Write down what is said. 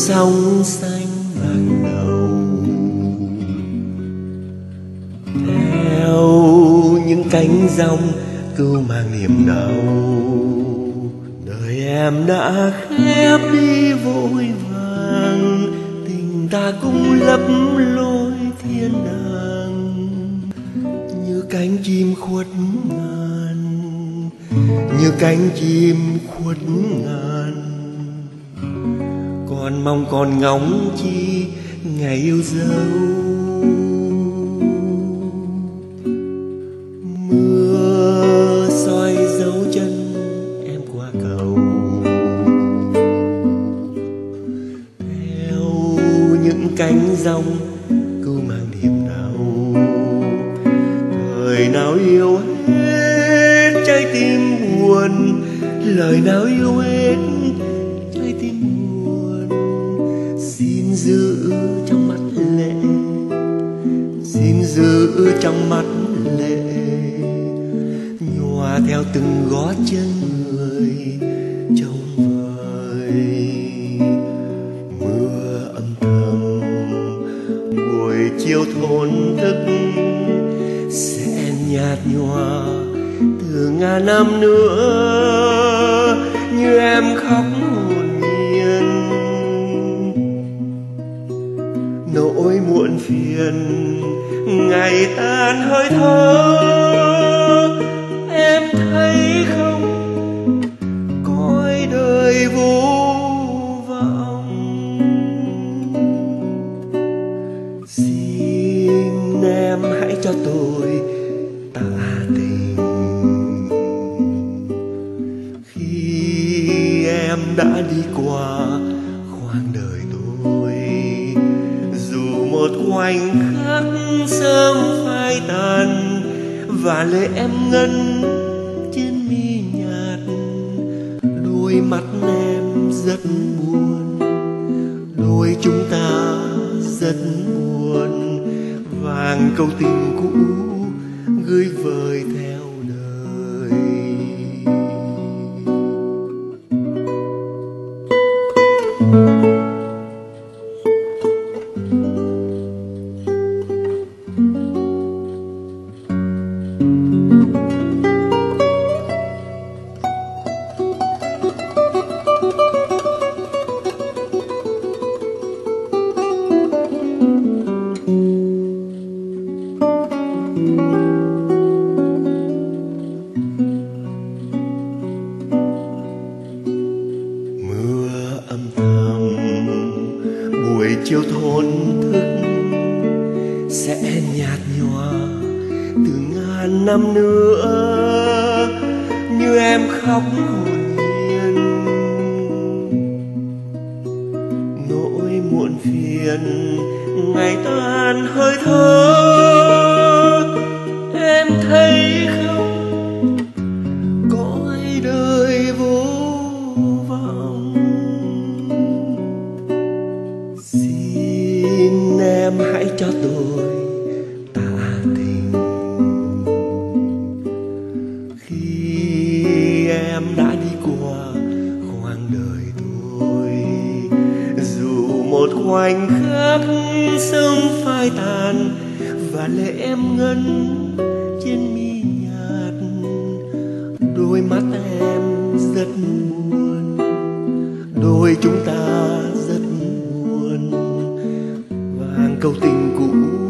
sóng xanh ban đầu, theo những cánh rong cưu mang niềm đau. Đời em đã khép đi vội vàng, tình ta cũng lấp lối thiên đàng. Như cánh chim khuất ngàn, như cánh chim khuất ngàn, còn mong còn ngóng chi ngày yêu dấu. Mưa soi dấu chân em qua cầu, theo những cánh rong cưu mang niềm đau. Thời nào yêu hết trái tim buồn, lời nào yêu hết trái tim buồn. Xin giữ trong mắt lệ, xin giữ trong mắt lệ, nhòa theo từng gót chân người trông vời. Mưa âm thầm buổi chiều thổn thức sẽ nhạt nhòa từ ngàn năm nữa, như em khóc hồn nhiên. Nỗi muộn phiền ngày tan hơi thở, em thấy không cõi đời vô vọng. Xin em hãy cho tôi tạ tình khi em đã đi qua khoảng đời tôi. Dù một khoảnh khắc sớm phai tàn và lệ em ngân trên mi nhạt, đôi mắt em rất buồn, đôi chúng ta rất buồn. Vàng câu tình cũ gửi vời theo đời. Mưa âm thầm buổi chiều thổn thức sẽ nhạt nhòa từ ngàn năm nữa, như em khóc hồn nhiên. Nỗi muộn phiền ngày tan hơi thở, em thấy không cõi đời vô vọng. Xin em hãy cho tôi tạ tình khi em đã đi qua khoảng đời tôi. Dù một khoảnh khắc sớm phai tàn và lệ em ngân trên mi nhạt, đôi mắt em rất buồn, đôi chúng ta rất buồn. Vàng câu tình cũ